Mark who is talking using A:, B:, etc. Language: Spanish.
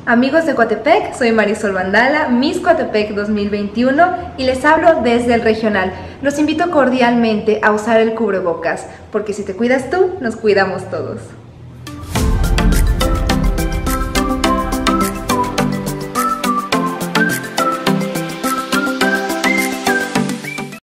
A: Amigos de Coatepec, soy Marisol Vandala, Miss Coatepec 2021 y les hablo desde el regional. Los invito cordialmente a usar el cubrebocas, porque si te cuidas tú, nos cuidamos todos.